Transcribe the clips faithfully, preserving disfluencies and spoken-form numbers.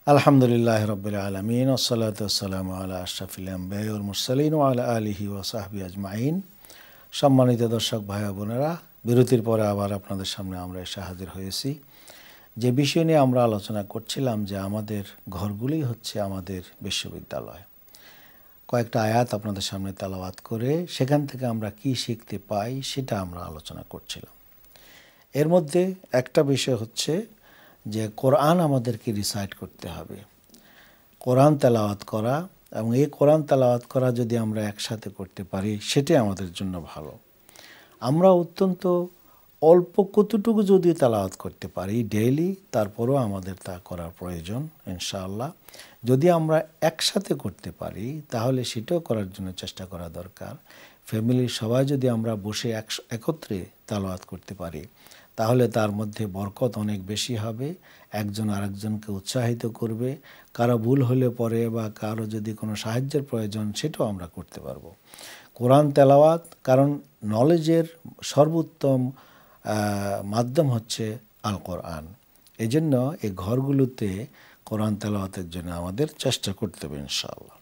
আলহামদুলিল্লাহ রাব্বিল আলামিন ওয়াসসালাতু ওয়াসসালামু আলা আশরাফিল আমবিয়া ওয়াল মুরসালিন ওয়া আলা আলিহি ওয়া সাহবিহি আজমাইন। সম্মানিত দর্শক ভাই ও বোনেরা, বিরতির পরে আবার আপনাদের সামনে আমরা এসে হাজির হয়েছি। যে বিষয় নিয়ে আমরা আলোচনা করছিলাম যে আমাদের ঘরগুলি হচ্ছে আমাদের বিশ্ববিদ্যালয়। কয়েকটা আয়াত আপনাদের সামনে তেলাওয়াত করে সেখান থেকে আমরা কি শিখতে পাই সেটা আমরা আলোচনা করছিলাম। এর মধ্যে একটা বিষয় হচ্ছে যে কোরআন আমাদেরকে রিসাইট করতে হবে, কোরআন তেলাওয়াত করা, এবং এই কোরআন তেলাওয়াত করা যদি আমরা একসাথে করতে পারি সেটাই আমাদের জন্য ভালো। আমরা অত্যন্ত অল্প কতটুকু যদি তেলাওয়াত করতে পারি ডেইলি, তারপরেও আমাদের তা করার প্রয়োজন ইনশাআল্লাহ। যদি আমরা একসাথে করতে পারি তাহলে সেটাও করার জন্য চেষ্টা করা দরকার। ফ্যামিলির সবাই যদি আমরা বসে একত্রে তেলাওয়াত করতে পারি তাহলে তার মধ্যে বরকত অনেক বেশি হবে, একজন আরেকজনকে উৎসাহিত করবে, কারো ভুল হলে পরে বা কারো যদি কোনো সাহায্যের প্রয়োজন সেটাও আমরা করতে পারবো। কোরআন তেলাওয়াত, কারণ নলেজের সর্বোত্তম মাধ্যম হচ্ছে আল কোরআন। এই জন্য এই ঘরগুলোতে কোরআন তেলাওয়াতের জন্য আমাদের চেষ্টা করতে হবে ইনশাআল্লাহ।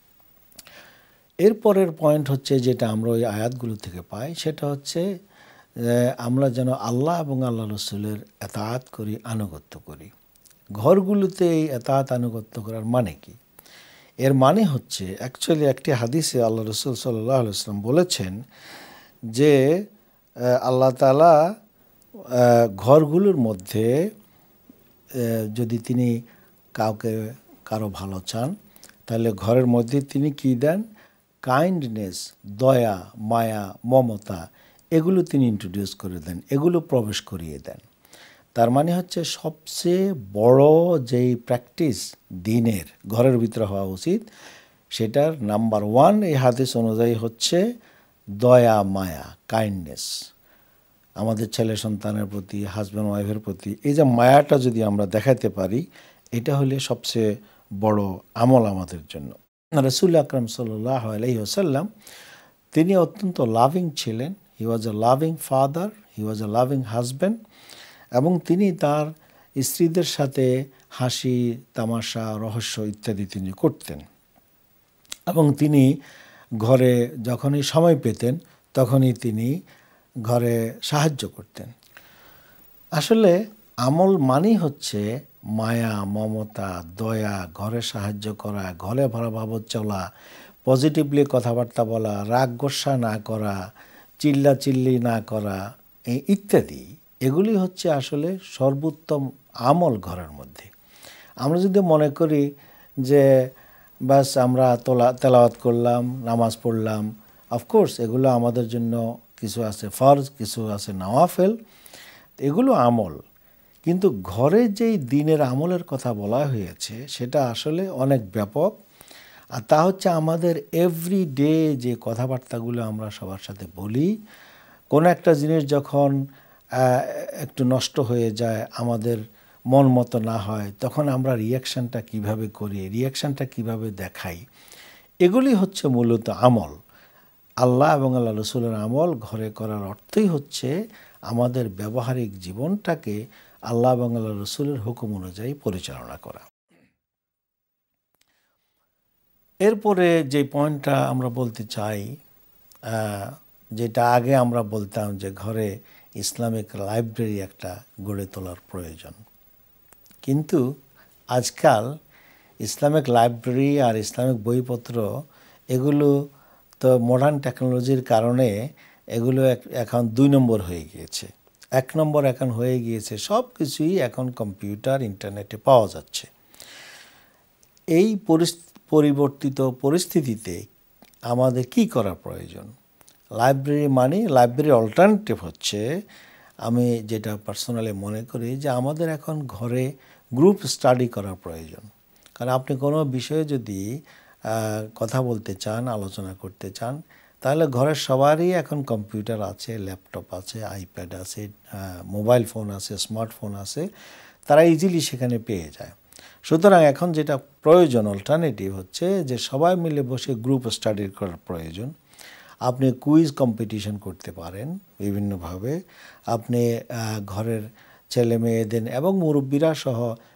এরপরের পয়েন্ট হচ্ছে যেটা আমরা ওই আয়াতগুলো থেকে পাই, সেটা হচ্ছে আমরা যেন আল্লাহ এবং আল্লাহ রসুলের এতাআত করি, আনুগত্য করি। ঘরগুলোতে এই এতাআত আনুগত্য করার মানে কি? এর মানে হচ্ছে অ্যাকচুয়ালি একটি হাদিসে আল্লাহ রসুল সাল্লাল্লাহু আলাইহি ওয়াসাল্লাম বলেছেন যে আল্লাহ তাআলা ঘরগুলোর মধ্যে যদি তিনি কাউকে কারো ভালো চান তাহলে ঘরের মধ্যে তিনি কি দেন? কাইন্ডনেস, দয়া, মায়া, মমতা, এগুলো তিনি ইন্ট্রোডিউস করে দেন, এগুলো প্রবেশ করিয়ে দেন। তার মানে হচ্ছে সবচেয়ে বড় যেই প্র্যাকটিস দিনের ঘরের ভিতরে হওয়া উচিত সেটার নাম্বার ওয়ান এই হাদিস অনুযায়ী হচ্ছে দয়া, মায়া, কাইন্ডনেস। আমাদের ছেলে সন্তানের প্রতি, হাজব্যান্ড ওয়াইফের প্রতি এই যে মায়াটা যদি আমরা দেখাতে পারি, এটা হলে সবচেয়ে বড় আমল আমাদের জন্য। রাসূল আকরাম সাল্লাল্লাহু আলাইহি ওয়াসাল্লাম তিনি অত্যন্ত লাভিং ছিলেন। He was a loving father, he was a loving husband, এবং তিনি তার স্ত্রীদের সাথে হাসি তামাশা, রহস্য ইত্যাদি তিনি করতেন, এবং তিনি ঘরে যখনই সময় পেতেন তখনই তিনি ঘরে সাহায্য করতেন। আসলে আমল মানেই হচ্ছে মায়া, মমতা, দয়া, ঘরে সাহায্য করা, ঘরে ভালোভাবে চলা, পজিটিভলি কথাবার্তা বলা, রাগ গোসা না করা, চিল্লা চিল্লি না করা ইত্যাদি। এগুলি হচ্ছে আসলে সর্বোত্তম আমল ঘরের মধ্যে। আমরা যদি মনে করি যে বাস আমরা তোলা তেলাওয়াত করলাম, নামাজ পড়লাম, অফকোর্স এগুলো আমাদের জন্য কিছু আছে ফরজ, কিছু আছে নওয়াফেল, এগুলো আমল, কিন্তু ঘরে যেই দিনের আমলের কথা বলা হয়েছে সেটা আসলে অনেক ব্যাপক। আর তা হচ্ছে আমাদের এভরি ডে যে কথাবার্তাগুলো আমরা সবার সাথে বলি, কোনো একটা জিনিস যখন একটু নষ্ট হয়ে যায়, আমাদের মন মতো না হয়, তখন আমরা রিয়াকশানটা কিভাবে করি, রিয়াকশানটা কিভাবে দেখাই, এগুলি হচ্ছে মূলত আমল। আল্লাহ এবং আল্লাহ রসুলের আমল ঘরে করার অর্থই হচ্ছে আমাদের ব্যবহারিক জীবনটাকে আল্লাহ এবং আল্লাহ রসুলের হুকুম অনুযায়ী পরিচালনা করা। এরপরে যে পয়েন্টটা আমরা বলতে চাই, যেটা আগে আমরা বলতাম যে ঘরে ইসলামিক লাইব্রেরি একটা গড়ে তোলার প্রয়োজন, কিন্তু আজকাল ইসলামিক লাইব্রেরি আর ইসলামিক বইপত্র এগুলো তো মডার্ন টেকনোলজির কারণে এগুলো এখন দুই নম্বর হয়ে গিয়েছে। এক নম্বর এখন হয়ে গিয়েছে সব কিছুই এখন কম্পিউটার, ইন্টারনেটে পাওয়া যাচ্ছে। এই পরিবর্তিত পরিস্থিতিতে আমাদের কি করা প্রয়োজন? লাইব্রেরি মানে লাইব্রেরি অল্টারনেটিভ হচ্ছে, আমি যেটা পার্সোনালি মনে করি যে আমাদের এখন ঘরে গ্রুপ স্টাডি করার প্রয়োজন। কারণ আপনি কোনো বিষয়ে যদি কথা বলতে চান, আলোচনা করতে চান, তাহলে ঘরের সবারই এখন কম্পিউটার আছে, ল্যাপটপ আছে, আইপ্যাড আছে, মোবাইল ফোন আছে, স্মার্টফোন আছে, তারা ইজিলি সেখানে পেয়ে যায়। সুতরাং এখন যেটা প্রয়োজন অল্টারনেটিভ হচ্ছে যে সবাই মিলে বসে গ্রুপ স্টাডি করার প্রয়োজন। আপনি কুইজ কম্পিটিশন করতে পারেন বিভিন্নভাবে, আপনি ঘরের ছেলে মেয়েদের এবং মুরব্বীরা সহ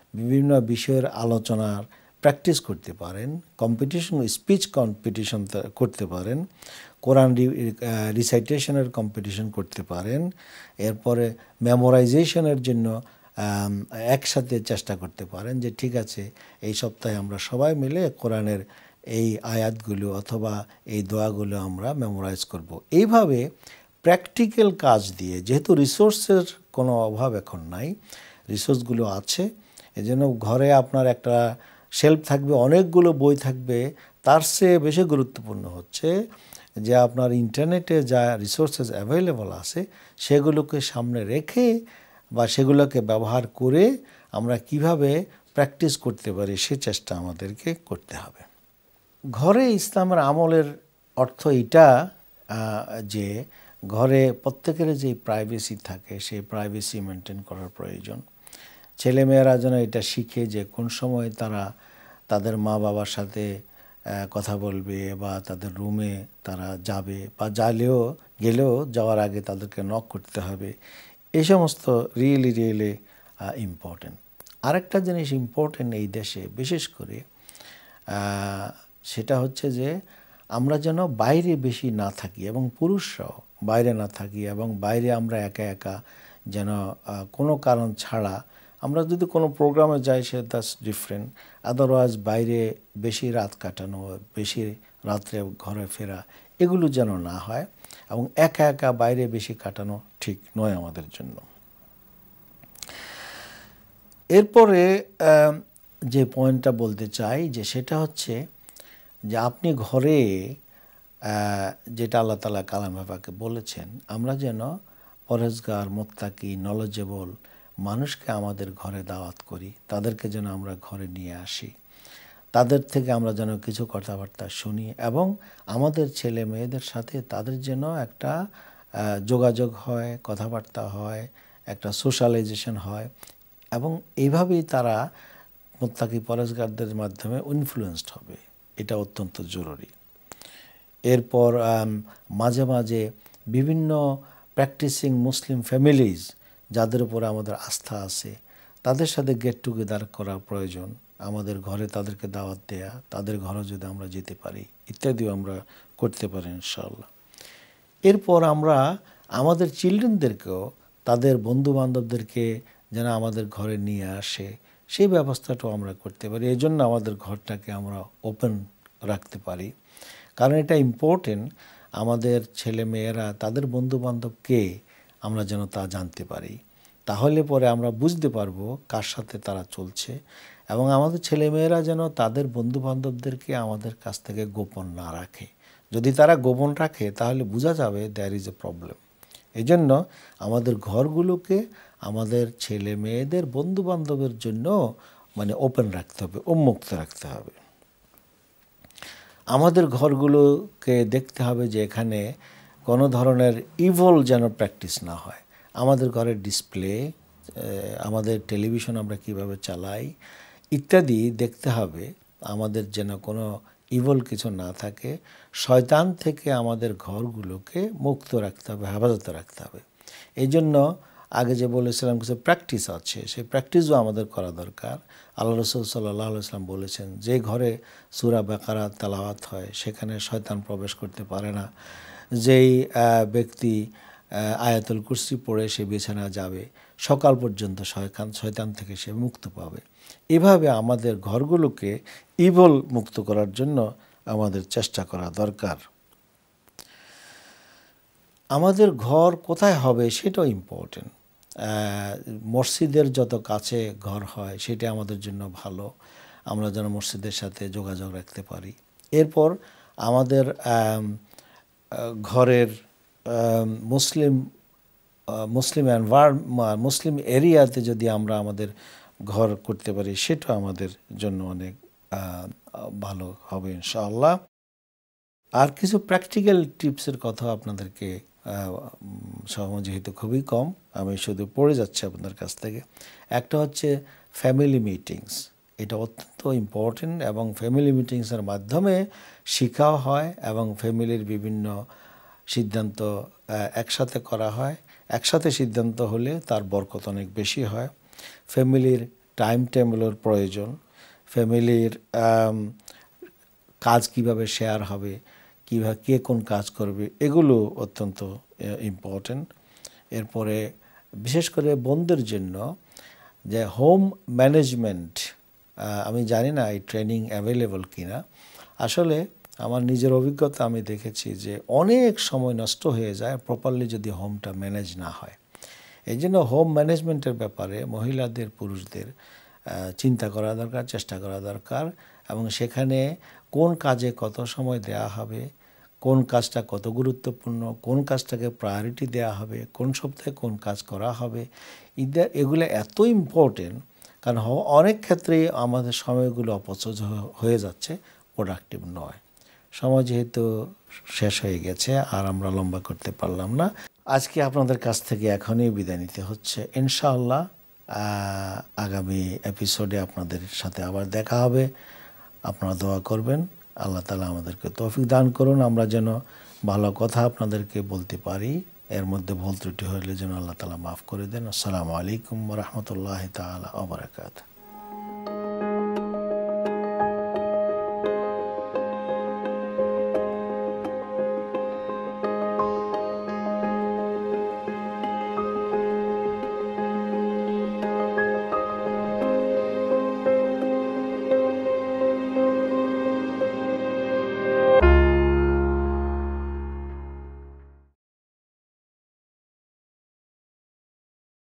বিভিন্ন বিষয়ের আলোচনার প্র্যাকটিস করতে পারেন, কম্পিটিশন স্পিচ কম্পিটিশন করতে পারেন, কোরআন রিসাইটেশনের কম্পিটিশন করতে পারেন, এরপরে মেমোরাইজেশনের জন্য একসাথে চেষ্টা করতে পারেন যে ঠিক আছে এই সপ্তাহে আমরা সবাই মিলে কোরআনের এই আয়াতগুলো অথবা এই দোয়াগুলো আমরা মেমোরাইজ করব। এইভাবে প্র্যাকটিক্যাল কাজ দিয়ে, যেহেতু রিসোর্সের কোনো অভাব এখন নাই, রিসোর্সগুলো আছে, এজন্য ঘরে আপনার একটা শেলফ থাকবে, অনেকগুলো বই থাকবে, তার চেয়ে বেশি গুরুত্বপূর্ণ হচ্ছে যে আপনার ইন্টারনেটে যা রিসোর্সেস অ্যাভেলেবল আছে সেগুলোকে সামনে রেখে বা সেগুলোকে ব্যবহার করে আমরা কিভাবে প্র্যাকটিস করতে পারি সে চেষ্টা আমাদেরকে করতে হবে। ঘরে ইসলামের আমলের অর্থ এটা যে ঘরে প্রত্যেকের যে প্রাইভেসি থাকে সেই প্রাইভেসি মেনটেন করার প্রয়োজন। ছেলেমেয়েরা যেন এটা শিখে যে কোন সময় তারা তাদের মা বাবার সাথে কথা বলবে বা তাদের রুমে তারা যাবে বা যালেও গেলেও যাওয়ার আগে তাদেরকে নক করতে হবে। এই সমস্ত রিয়েলি রিয়েলি ইম্পর্টেন্ট। আরেকটা জিনিস ইম্পর্টেন্ট এই দেশে বিশেষ করে সেটা হচ্ছে যে আমরা যেন বাইরে বেশি না থাকি এবং পুরুষরাও বাইরে না থাকি এবং বাইরে আমরা একা একা যেন কোনো কারণ ছাড়া, আমরা যদি কোনো প্রোগ্রামে যাই সে দ্যাটস ডিফারেন্ট, আদারওয়াইজ বাইরে বেশি রাত কাটানো, বেশি রাত্রে ঘরে ফেরা এগুলো যেন না হয় এবং একা একা বাইরে বেশি কাটানো ঠিক নয় আমাদের জন্য। এরপরে যে পয়েন্টটা বলতে চাই যে সেটা হচ্ছে যে আপনি ঘরে যেটা আল্লাহ তাআলা কালামে পাকে বলেছেন আমরা যেন পরহেজগার, মুত্তাকি, নলেজেবল মানুষকে আমাদের ঘরে দাওয়াত করি, তাদেরকে যেন আমরা ঘরে নিয়ে আসি, তাদের থেকে আমরা যেন কিছু কথাবার্তা শুনি এবং আমাদের ছেলে মেয়েদের সাথে তাদের যেন একটা যোগাযোগ হয়, কথাবার্তা হয়, একটা সোশ্যালাইজেশন হয় এবং এইভাবেই তারা মুত্তাকি পরহেজগারদের মাধ্যমে ইনফ্লুয়েন্সড হবে। এটা অত্যন্ত জরুরি। এরপর মাঝে মাঝে বিভিন্ন প্র্যাকটিসিং মুসলিম ফ্যামিলিজ যাদের উপরে আমাদের আস্থা আছে তাদের সাথে গেট টুগেদার করা প্রয়োজন, আমাদের ঘরে তাদেরকে দাওয়াত দেয়া, তাদের ঘরে যদি আমরা যেতে পারি ইত্যাদিও আমরা করতে পারি ইনশাআল্লাহ। এরপর আমরা আমাদের চিলড্রেনদেরকেও তাদের বন্ধু বান্ধবদেরকে যেন আমাদের ঘরে নিয়ে আসে সেই ব্যবস্থাটাও আমরা করতে পারি। এই জন্য আমাদের ঘরটাকে আমরা ওপেন রাখতে পারি, কারণ এটা ইম্পর্টেন্ট আমাদের ছেলে মেয়েরা তাদের বন্ধু বান্ধবকে আমরা যেন তা জানতে পারি, তাহলে পরে আমরা বুঝতে পারবো কার সাথে তারা চলছে এবং আমাদের ছেলে মেয়েরা যেন তাদের বন্ধু বান্ধবদেরকে আমাদের কাছ থেকে গোপন না রাখে। যদি তারা গোপন রাখে তাহলে বোঝা যাবে দেয়ার ইজ এ প্রবলেম। এই জন্য আমাদের ঘরগুলোকে আমাদের ছেলে মেয়েদের বন্ধু বান্ধবের জন্য মানে ওপেন রাখতে হবে, উন্মুক্ত রাখতে হবে। আমাদের ঘরগুলোকে দেখতে হবে যে এখানে কোনো ধরনের ইভল যেন প্র্যাকটিস না হয়। আমাদের ঘরের ডিসপ্লে, আমাদের টেলিভিশন আমরা কিভাবে চালাই ইত্যাদি দেখতে হবে, আমাদের যেন কোনো ইভল কিছু না থাকে। শয়তান থেকে আমাদের ঘরগুলোকে মুক্ত রাখতে হবে, হেফাজতে রাখতে হবে। এই জন্য আগে যে বলেছিলাম কিছু প্র্যাকটিস আছে, সেই প্র্যাকটিসও আমাদের করা দরকার। আল্লাহ রাসূল সাল্লাল্লাহু আলাইহি ওয়াসাল্লাম বলেছেন যে ঘরে সূরা বাকারা তেলাওয়াত হয় সেখানে শয়তান প্রবেশ করতে পারে না। যেই ব্যক্তি আয়াতুল কুরসি পড়ে সে বিছানা যাবে সকাল পর্যন্ত শয়তান শয়তান থেকে সে মুক্ত পাবে। এভাবে আমাদের ঘরগুলোকে ইভল মুক্ত করার জন্য আমাদের চেষ্টা করা দরকার। আমাদের ঘর কোথায় হবে সেটাও ইম্পর্টেন্ট। মসজিদের যত কাছে ঘর হয় সেটা আমাদের জন্য ভালো, আমরা যেন মসজিদের সাথে যোগাযোগ রাখতে পারি। এরপর আমাদের ঘরের মুসলিম মুসলিম এনভায়রনমেন্ট মুসলিম এরিয়াতে যদি আমরা আমাদের ঘর করতে পারি সেটাও আমাদের জন্য অনেক ভালো হবে ইনশাআল্লাহ। আর কিছু প্র্যাকটিক্যাল টিপসের কথা আপনাদেরকে সময় যেহেতু খুবই কম আমি শুধু পড়ে যাচ্ছি আপনাদের কাছ থেকে। একটা হচ্ছে ফ্যামিলি মিটিংস, এটা অত্যন্ত ইম্পর্টেন্ট এবং ফ্যামিলি মিটিংসের মাধ্যমে শেখাও হয় এবং ফ্যামিলির বিভিন্ন সিদ্ধান্ত একসাথে করা হয়। একসাথে সিদ্ধান্ত হলে তার বরকত অনেক বেশি হয়। ফ্যামিলির টাইম টেবিলের প্রয়োজন, ফ্যামিলির কাজ কিভাবে শেয়ার হবে, কীভাবে কে কোন কাজ করবে, এগুলো অত্যন্ত ইম্পর্টেন্ট। এরপরে বিশেষ করে বোনদের জন্য যে হোম ম্যানেজমেন্ট, আমি জানি না এই ট্রেনিং অ্যাভেলেবল কিনা। আসলে আমার নিজের অভিজ্ঞতা আমি দেখেছি যে অনেক সময় নষ্ট হয়ে যায় প্রপারলি যদি হোমটা ম্যানেজ না হয়। এই জন্য হোম ম্যানেজমেন্টের ব্যাপারে মহিলাদের পুরুষদের চিন্তা করা দরকার, চেষ্টা করা দরকার, এবং সেখানে কোন কাজে কত সময় দেয়া হবে, কোন কাজটা কত গুরুত্বপূর্ণ, কোন কাজটাকে প্রায়োরিটি দেওয়া হবে, কোন সপ্তাহে কোন কাজ করা হবে, ইদা এগুলো এত ইম্পর্টেন্ট। কারণ অনেক ক্ষেত্রেই আমাদের সময়গুলো অপচয় হয়ে যাচ্ছে, প্রোডাক্টিভ নয়। সময় যেহেতু শেষ হয়ে গেছে, আর আমরা লম্বা করতে পারলাম না। আজকে আপনাদের কাছ থেকে এখনই বিদায় নিতে হচ্ছে। ইনশাআল্লাহ আগামী এপিসোডে আপনাদের সাথে আবার দেখা হবে। আপনারা দোয়া করবেন, আল্লাহ তাআলা আমাদেরকে তৌফিক দান করুন, আমরা যেন ভালো কথা আপনাদেরকে বলতে পারি। এর মধ্যে ভুল ত্রুটি হলে যেন আল্লাহ তাআলা মাফ করে দেন। আসসালামু আলাইকুম ওয়া রাহমাতুল্লাহি তাআলা ওয়া বারাকাতুহু।